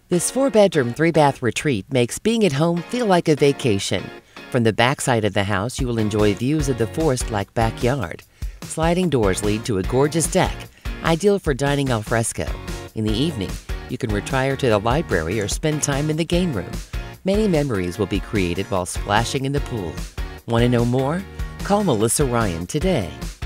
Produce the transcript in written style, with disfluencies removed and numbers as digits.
This 4-bedroom, 3-bath retreat makes being at home feel like a vacation. From the backside of the house, you will enjoy views of the forest-like backyard. Sliding doors lead to a gorgeous deck, ideal for dining al fresco. In the evening, you can retire to the library or spend time in the game room. Many memories will be created while splashing in the pool. Want to know more? Call Melissa Ryan today.